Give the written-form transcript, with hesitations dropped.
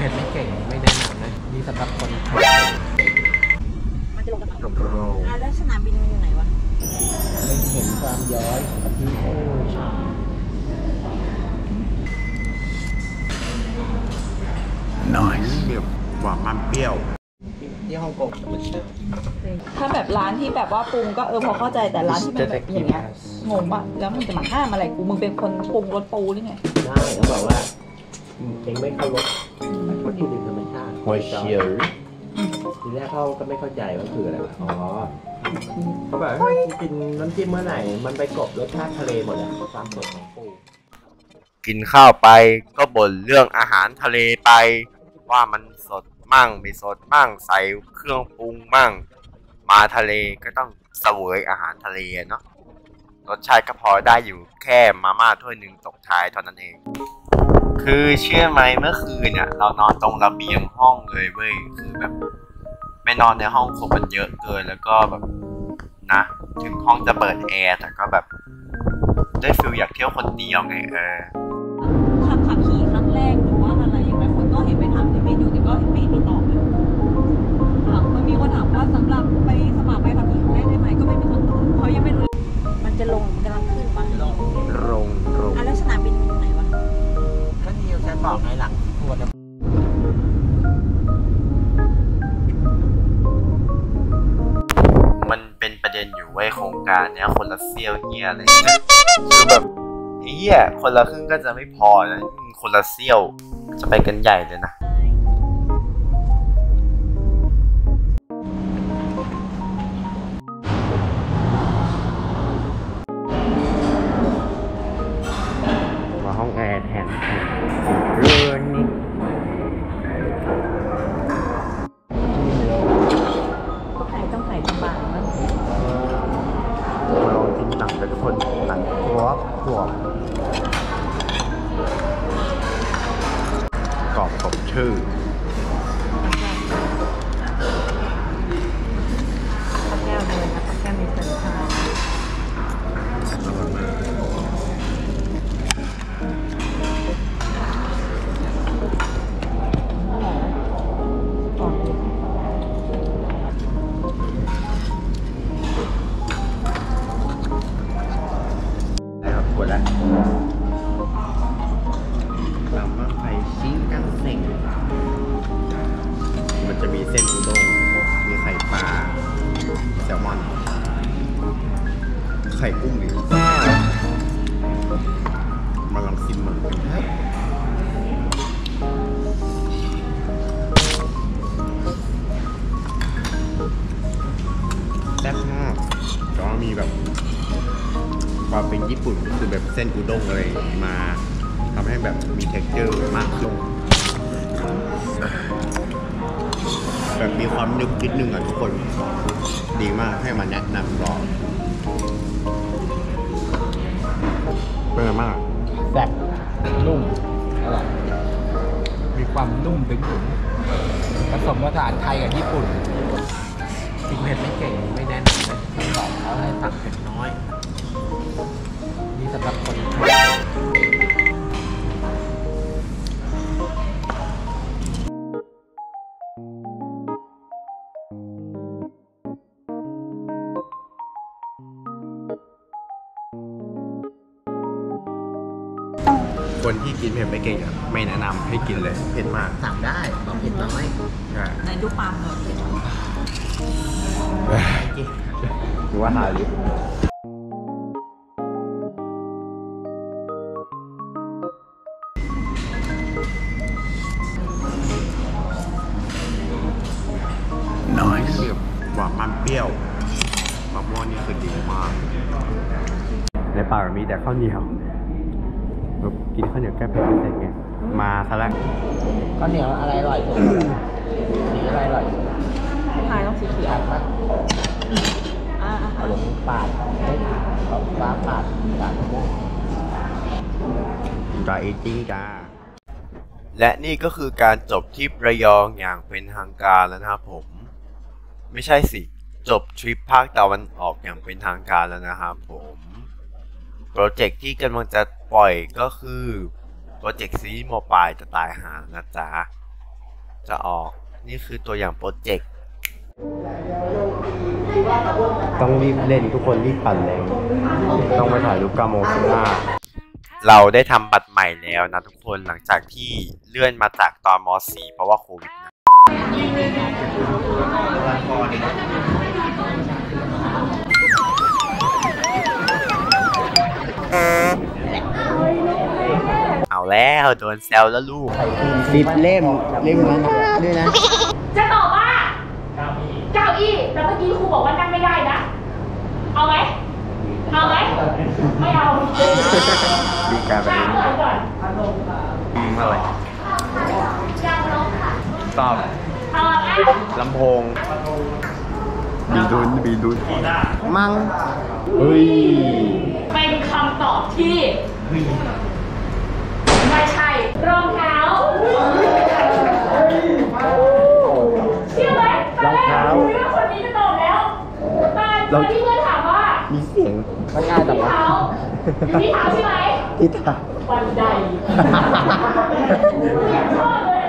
เผ็ดไม่เก่งไม่แนะนำนะนี่สำหรับคนเผ็ดมันจะลงกับโปรแล้วสนามบินอยู่ไหนวะไม่เห็นความย้อยกับที่โอ้ชาเปรี้ยวหวานมันเปรี้ยวที่ฮ่องกงมันเชื่อถ้าแบบร้านที่แบบว่าปรุงก็พอเข้าใจแต่ร้านที่มันแบบอย่างเงี้ยงงป่ะแล้วมันจะมาห้ามอะไรกูมึงเป็นคนปรุงรสปูหรือไงได้เขาบอกว่าเองไม่เคารพวัตถุดิบธรรมชาติหอยเชียวทีแรกเขาก็ไม่เข้าใจว่าคืออะไรอ๋อเขาแบบให้กินน้ำจิ้มเมื่อไหร่มันไปกลบรสชาติทะเลหมดเลยความสดของปูกินข้าวไปก็บ่นเรื่องอาหารทะเลไปว่ามันสดมั่งไม่สดมั่งใส่เครื่องปรุงมั่งมาทะเลก็ต้องเสวยอาหารทะเลเนาะรสชาติก็พอได้อยู่แค่มาม่าถ้วยหนึ่งตกท้ายเท่านั้นเองคือเชื่อไหมเมื่อคืนเนี่ยเรานอนตรงระเบียงห้องเลยเว้ยคือแบบไม่นอนในห้องคนมันเยอะเกินแล้วก็แบบนะถึงห้องจะเปิดแอร์แต่ก็แบบได้ฟีลอยากเที่ยวคนเดียวไงขับขี่ครั้งแรกหรือว่าอะไรอย่างไรคนก็เห็นไปถามที่ไม่อยู่แต่ก็ไม่รู้ตอบเลยมันมีคนถามว่าสำหรับไปสมัครไปขับขี่ครั้งแรกได้ไหมก็ไม่มีคนตอบเขายังไม่รู้มันจะลงกำลังขึ้นมาลงแล้วสนามบินอยู่ไหนวะก็นี่ฉันบอกในหลังทัวร์มันเป็นประเด็นอยู่ไว้โครงการเนี้ยคนละเซี่ยวเงี้ยอะไรนะคือแบบเฮียคนละครึ่งก็จะไม่พอนะคนละเซี่ยวจะไปกันใหญ่เลยนะมาห้องแอร์แทนเรื่องนี้ต้องไข่ลำบากมั้งลองกินหนังแต่ทุกคนหนังกรอบกรอบสมชื่อข้าวแก้วเลยนะข้าวแก้วมีเซนทรัลอร่อยมากก่อนได้ครับกดแล้วเราก็ไปชิ้นกันเซ็งมันจะมีเส้นอุด้งมีไข่ปลาแซลมอนไข่กุ้งอีกมาลองชิมมันแซ่บมากแต่ว่ามีแบบความเป็นญี่ปุ่นคือแบบเส้นอุด้งอะไรมาทำให้แบบมี texture มากขึ้นแบบมีความนึกนิดนึงอ่ะทุกคนดีมากให้มาแนะนำลองเป็นไงบ้างแซ่บนุ่มอร่อยมีความนุ่มถึงผสมผสานไทยกับญี่ปุ่นกินเผ็ดไม่เก่งไม่แนะนำนะบอกเขาให้สั่งเผ็ดน้อยนี่สำหรับคนคนที่กินเผ็ดไม่เก่งอ่ะไม่แนะนำให้กินเลยเผ็ดมากสั่งได้บอกเผ็ดน้อยในดูปลาเหรอหรือว่าหาลิปน้อยหวานมันเปรี้ยวมะม่วงนี่คือดีมากในปากมีแต่ข้าวเหนียวกินข้าวเหนียวแก้เผ็ดไม่ได้ไงมาซะแล้วข้าวเหนียวอะไรอร่อยสุดสีอะไรอร่อยทายต้องสีเขียวหลงปาดฟ้าปาดจ้าเอจิ้งจ้าและนี่ก็คือการจบทริประยองอย่างเป็นทางการแล้วนะครับผมไม่ใช่สิจบทริปภาคตะวันออกอย่างเป็นทางการแล้วนะครับผมโปรเจกต์ที่กำลังจะปล่อยก็คือโปรเจกต์ซีรีส์โมบายจะตายหานะจ๊ะจะออก นี่คือตัวอย่างโปรเจกต์ต้องรีบเล่นทุกคนรีบปั่นแรงต้องไปถ่ายรูป9 โมง 15 เราได้ทำบัตรใหม่แล้วนะทุกคนหลังจากที่เลื่อนมาจากตอนม .4 เพราะว่าโควิดนะเอาแล้วโดนแซวแล้วลูก 10 เล่มนั้นด้วยนะจะตอบว่าเก้าอี้แต่เมื่อกี้ครูบอกว่านั่งไม่ได้นะ เอาไหมไม่เอาดีการไปถามก่อนอะไรยังลงค่ะตอบตอบอ่ะลำโพงบีดุนมังเฮ้ยเป็นคำตอบที่ไม่ใช่รองเท้าเชื่อไหมตอนแรกคุยว่าคนนี้จะตอบแล้วตอนที่เพื่อนถามว่ามีเสียงมันง่ายแต่ที่ว่าเท้าอยู่ที่เท้าใช่ไหมที่ตาบันไดเนี่ยชอบเลย